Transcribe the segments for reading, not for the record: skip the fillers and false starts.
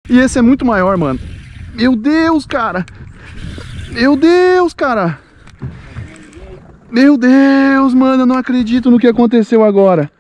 E esse é muito maior, mano. Meu Deus, cara. Meu Deus, cara. Meu Deus, mano. Eu não acredito no que aconteceu agora.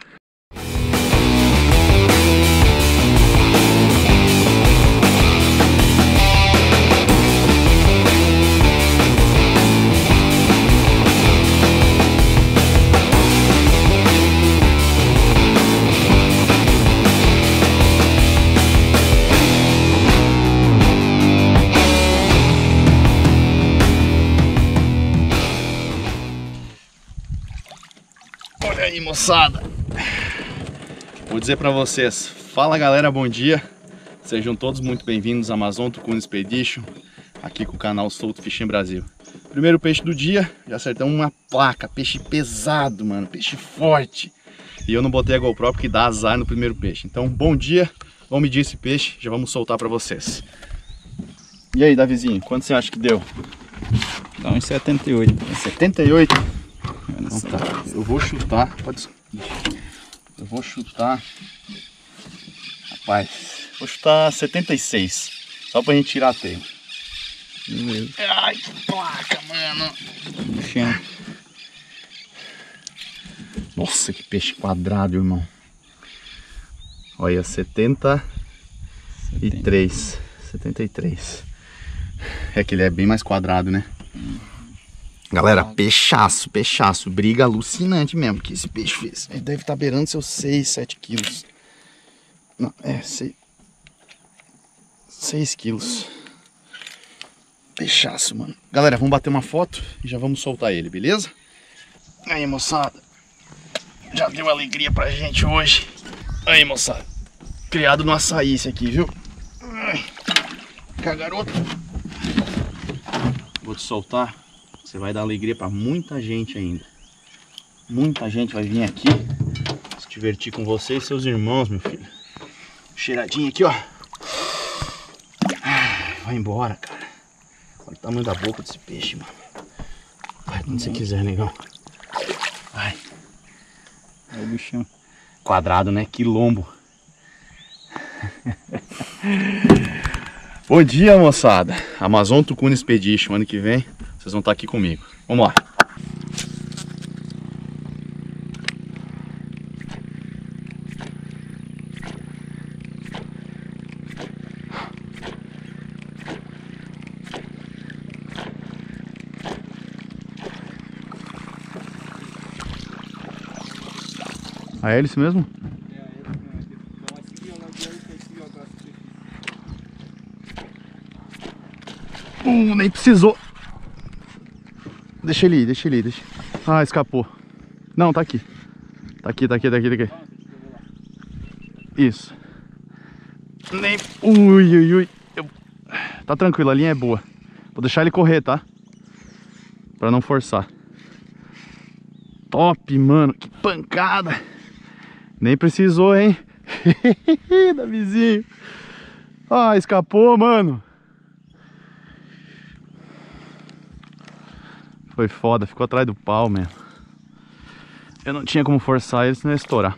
Olha aí, moçada. Vou dizer pra vocês, fala galera, bom dia. Sejam todos muito bem-vindos à Amazon Tucuna Expedition, aqui com o canal Solto Fishing Brasil. Primeiro peixe do dia, já acertamos uma placa, peixe pesado, mano, peixe forte. E eu não botei a GoPro porque dá azar no primeiro peixe. Então, bom dia, vamos medir esse peixe, já vamos soltar pra vocês. E aí, Davizinho, quanto você acha que deu? Dá uns 78. 78? Então tá, eu vou chutar, eu vou chutar, rapaz, vou chutar 76, só pra gente tirar a teia. Beleza. Ai, que placa, mano. No chão. Nossa, que peixe quadrado, irmão. Olha, 73. É que ele é bem mais quadrado, né? Galera, peixaço, peixaço. Briga alucinante mesmo que esse peixe fez. Ele deve estar beirando seus 6, 7 quilos. Não, 6 quilos. Peixaço, mano. Galera, vamos bater uma foto e já vamos soltar ele, beleza? Aí, moçada. Já deu alegria pra gente hoje. Aí, moçada. Criado no açaí esse aqui, viu? Ai, cá, garoto. Vou te soltar. Você vai dar alegria pra muita gente ainda. Muita gente vai vir aqui se divertir com você e seus irmãos, meu filho. Cheiradinho aqui, ó. Vai embora, cara. Olha o tamanho da boca desse peixe, mano. Vai onde você quiser, negão. Vai. Olha o bichão. Quadrado, né? Quilombo. Bom dia, moçada. Amazon Tucuna Expedition. Ano que vem vocês vão estar aqui comigo. Vamos lá. A hélice mesmo? Nem precisou. Deixa ele ir, deixa ele ir, deixa. Ah, escapou. Não, tá aqui. Tá aqui. Isso. Nem... Ui. Tá tranquilo, a linha é boa. Vou deixar ele correr, tá? Pra não forçar. Top, mano. Que pancada. Nem precisou, hein? Davizinho. Ah, escapou, mano. Foi foda, ficou atrás do pau mesmo. Eu não tinha como forçar ele, senão ia estourar.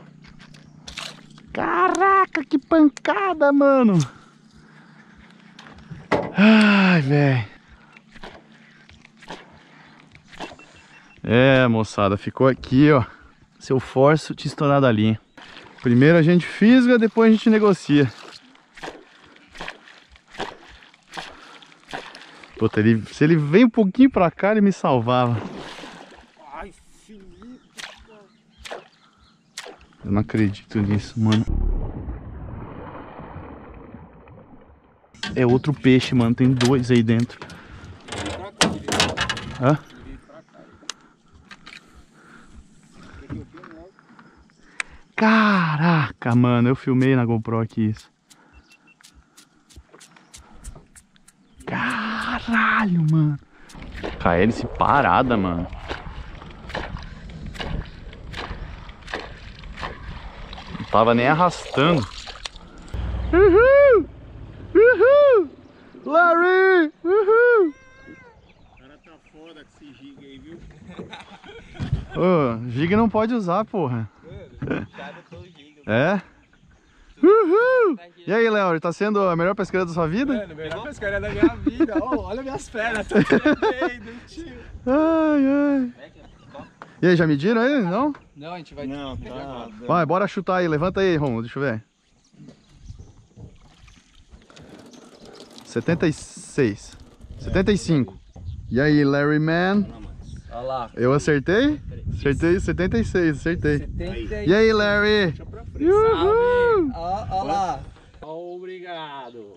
Caraca, que pancada, mano. Ai, velho. É, moçada, ficou aqui, ó. Se eu forço, tinha estourado a linha. Primeiro a gente fisga, depois a gente negocia. Puta, se ele vem um pouquinho pra cá, ele me salvava. Ai, Felipe. Eu não acredito nisso, mano. É outro peixe, mano. Tem dois aí dentro. Hã? Caraca, mano. Eu filmei na GoPro aqui isso. Caralho, mano. Com a hélice parada, mano. Não tava nem arrastando. Uhul! Uhul! Larry! Uhul! O cara tá foda com esse giga aí, viu? Ô, giga não pode usar, porra. Mano, É? Uhul! E aí, Léo, tá sendo a melhor pescaria da sua vida? Mano, a melhor pescaria da minha vida. Oh, olha minhas pernas, tô tremendo, tio. Ai, ai. E aí, já mediram aí? Não? Não, a gente vai... Não, tá. Vai, bora chutar aí. Levanta aí, Romulo, deixa eu ver. 76. 75. E aí, Larry Man? Olha lá. Eu acertei? Acertei 76, acertei. 70. E aí, Larry? Uhul! Olha lá. Obrigado.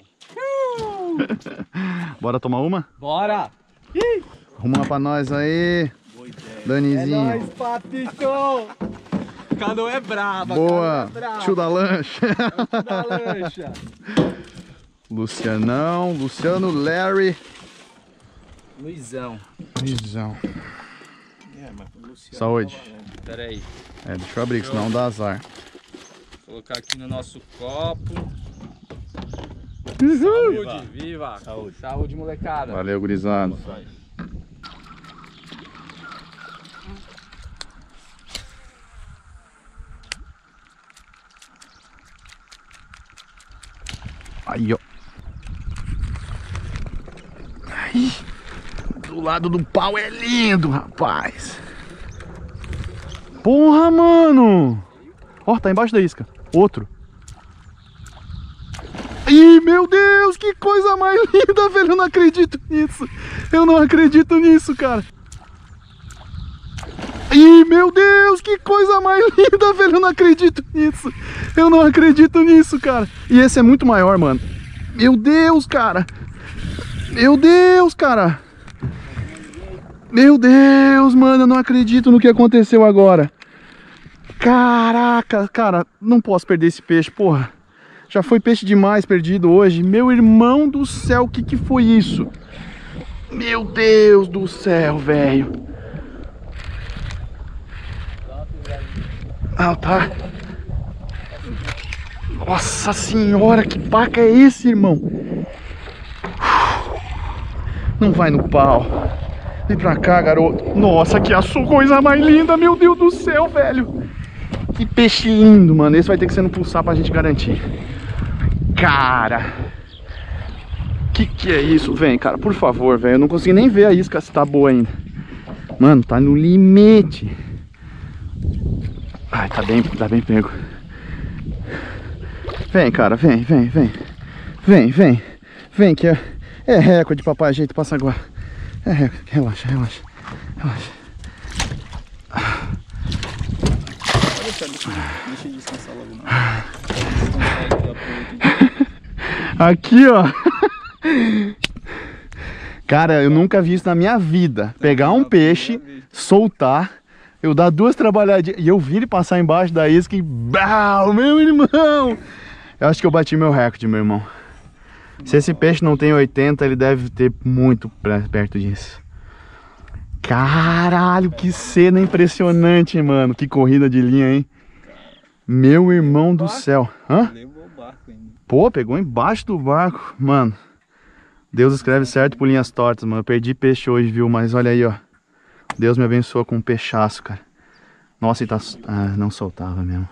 Bora tomar uma? Bora. Arruma uma pra nós aí. É Danizinho. nóis, Patito. Cano é braba. Boa. Cano é braba. Tio da lancha. Tio da lancha. Lucianão, Luciano, Larry. Luizão. Luizão. Luciano. Saúde. Pera aí. Deixa eu abrir, que senão dá azar. Vou colocar aqui no nosso copo. Uhul. Saúde, viva. Saúde. Saúde, molecada. Valeu, gurizada. Aí, ó. Aí. Do lado do pau é lindo, rapaz. Porra, mano. Ó, tá embaixo da isca. Outro. Ih, meu Deus, que coisa mais linda, velho. Eu não acredito nisso. Eu não acredito nisso, cara. Ih, meu Deus, que coisa mais linda, velho. Eu não acredito nisso. Eu não acredito nisso, cara. E esse é muito maior, mano. Meu Deus, cara. Meu Deus, cara. Meu Deus, mano. Eu não acredito no que aconteceu agora. Caraca, cara. Não posso perder esse peixe, porra. Já foi peixe demais perdido hoje. Meu irmão do céu, o que foi isso? Meu Deus do céu, velho. Ah, tá. Nossa senhora, que paca é esse, irmão? Não vai no pau. Vem pra cá, garoto. Nossa, que coisa mais linda, meu Deus do céu, velho. Que peixe lindo, mano. Esse vai ter que ser no pulsar pra gente garantir. Cara. Que é isso? Vem, cara, por favor, velho. Eu não consegui nem ver a isca se tá boa ainda. Mano, tá no limite. Ai, tá bem pego. Vem, cara, vem. Vem, que é recorde, papai, jeito, passa agora. É recorde, relaxa. Deixa eu descansar logo não. Aqui, ó. Cara, eu nunca vi isso na minha vida. Pegar um peixe, soltar, eu dar duas trabalhadinhas e eu vi ele passar embaixo da isca e... Bah, meu irmão! Eu acho que eu bati meu recorde, meu irmão. Se esse peixe não tem 80, ele deve ter muito perto disso. Caralho, que cena impressionante, mano. Que corrida de linha, hein? Meu irmão do céu. Hã? Levou o barco ainda. Pô, pegou embaixo do barco. Mano, Deus escreve certo por linhas tortas, mano. Eu perdi peixe hoje, viu? Mas olha aí, ó. Deus me abençoou com um peixaço, cara. Nossa, ele tá... Ah, não soltava mesmo.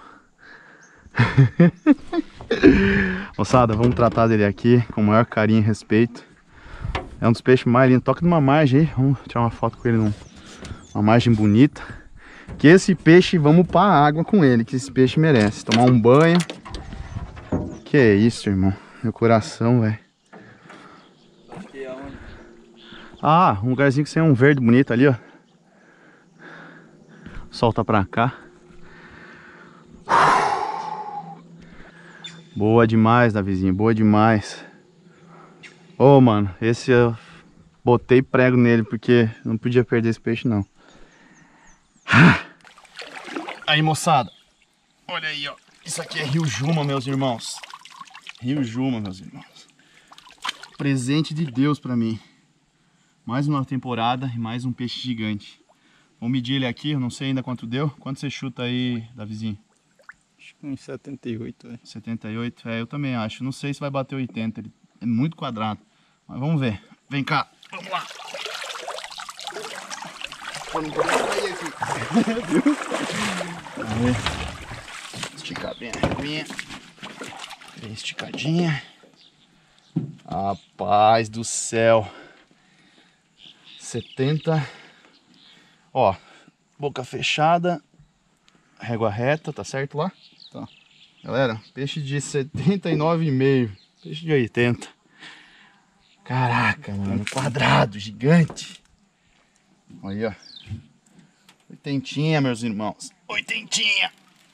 Moçada, vamos tratar dele aqui com o maior carinho e respeito. É um dos peixes mais lindos. Toca numa margem aí. Vamos tirar uma foto com ele numa margem bonita. Que esse peixe, vamos pra água com ele. Que esse peixe merece. Tomar um banho. Que é isso, irmão. Meu coração, velho. Ah, um lugarzinho que tem um verde bonito ali, ó. Solta pra cá. Boa demais, Davizinho. Boa demais. Ô, mano, esse eu botei prego nele porque não podia perder esse peixe, não. Aí, moçada. Olha aí, ó. Isso aqui é Rio Juma, meus irmãos. Rio Juma, meus irmãos. Presente de Deus pra mim. Mais uma temporada e mais um peixe gigante. Vamos medir ele aqui, eu não sei ainda quanto deu. Quanto você chuta aí, Davizinho? Acho que uns 78, velho. 78? É, eu também acho. Não sei se vai bater 80. Ele é muito quadrado. Mas vamos ver. Vem cá. Vamos lá. Pô, não pode sair aqui. Vamos ver. Esticar bem a aguinha. Bem esticadinha. Rapaz do céu. 70. Ó, boca fechada. Régua reta, tá certo lá? Tá. Galera, peixe de 79,5. Peixe de 80. Caraca, mano. Quadrado, gigante. Olha, ó. Oitentinha, meus irmãos. Oitentinha.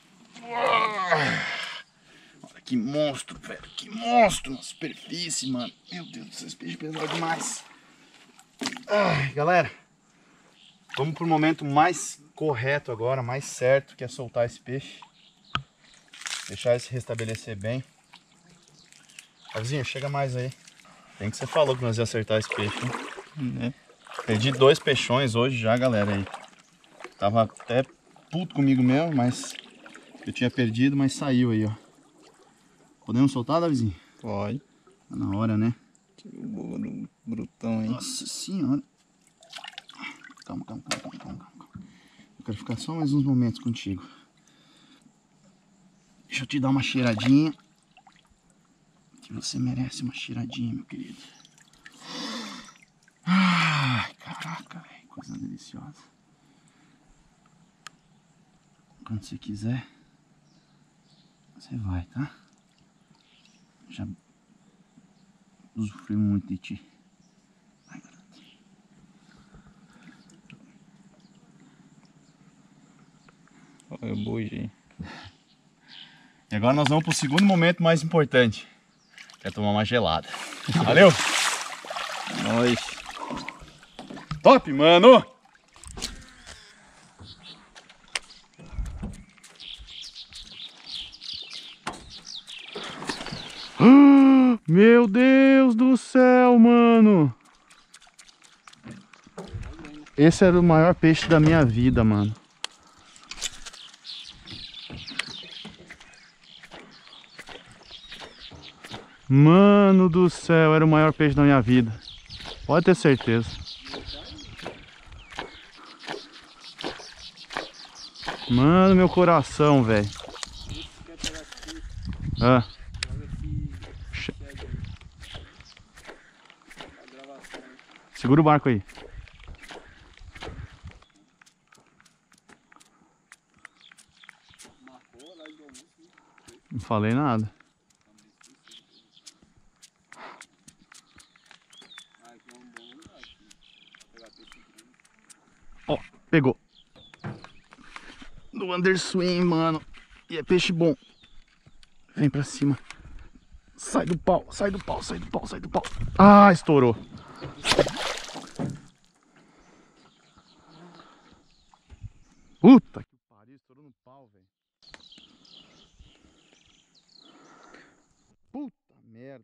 Olha que monstro, velho. Que monstro na superfície, mano. Meu Deus do céu, esse peixe pesado demais. Ai, galera. Vamos pro momento mais correto agora, mais certo, que é soltar esse peixe. Deixar ele se restabelecer bem. Alvinho, chega mais aí. Bem que você falou que nós ia acertar esse peixe, né? Perdi 2 peixões hoje já, galera, aí. Tava até puto comigo mesmo, mas eu tinha perdido, mas saiu aí, ó. Podemos soltar, Davizinho? Pode. Tá na hora, né? Boa no brutão, hein? Nossa senhora. Calma. Eu quero ficar só mais uns momentos contigo. Deixa eu te dar uma cheiradinha. Que você merece uma cheiradinha, meu querido. Ai, caraca, velho. Coisa deliciosa. Quando você quiser, você vai, tá? Já usufrui muito de ti. Vai, garoto. Olha o boi. E agora nós vamos pro segundo momento mais importante. Que é tomar uma gelada. Valeu! Nós. Top, mano! Meu Deus do céu, mano! Esse era o maior peixe da minha vida, mano. Mano do céu, era o maior peixe da minha vida. Pode ter certeza. Mano, meu coração, velho. Ah. Segura o barco aí. Não falei nada. Ó, pegou. Do underswing, mano. E é peixe bom. Vem pra cima. Sai do pau. Ah, estourou. Puta que pariu, estourou no pau, velho. Puta merda.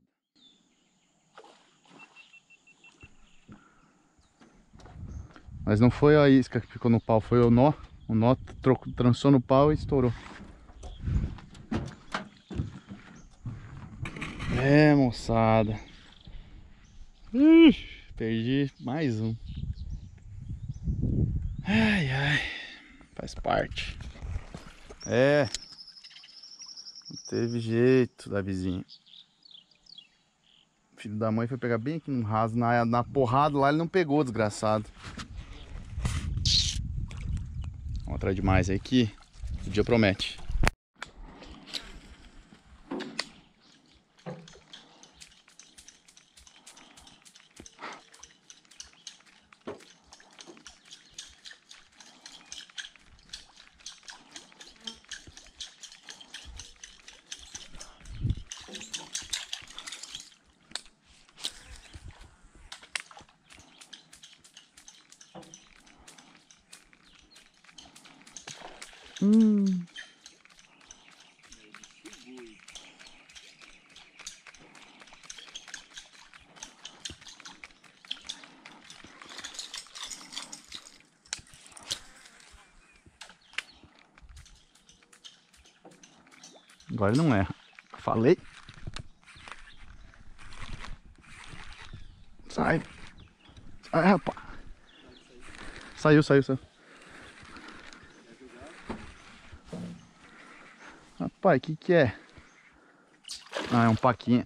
Mas não foi a isca que ficou no pau, foi o nó. O nó trançou no pau e estourou. É, moçada. Perdi mais um. Ai. Faz parte. É. Não teve jeito, Davizinho. O filho da mãe foi pegar bem aqui no raso. Na porrada lá ele não pegou, desgraçado. Vamos atrás de mais aí que o dia promete. Agora não erra. Falei. Sai. Sai, rapaz. Saiu. Rapaz, que é? Ah, é um paquinha.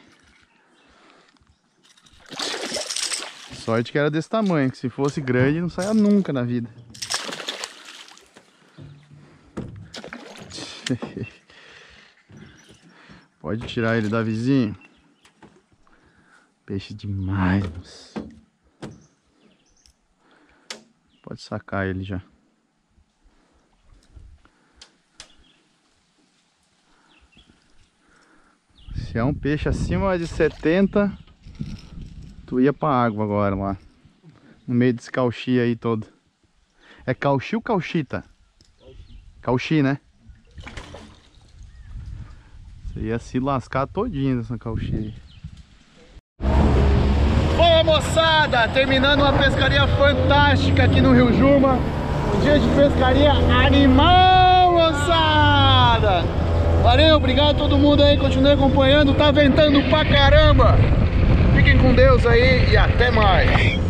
Sorte que era desse tamanho, que se fosse grande não saia nunca na vida. Pode tirar ele da vizinha. Peixe demais, moço. Pode sacar ele já. Se é um peixe acima de 70, tu ia pra água agora lá. No meio desse cauchi aí todo. É cauchi ou cauchita? Cauchi, né? Você ia se lascar todinho nessa cauchi aí. Boa, moçada! Terminando uma pescaria fantástica aqui no Rio Juma. Um dia de pescaria animal, moçada! Valeu, obrigado a todo mundo aí, continue acompanhando, tá ventando pra caramba! Fiquem com Deus aí e até mais!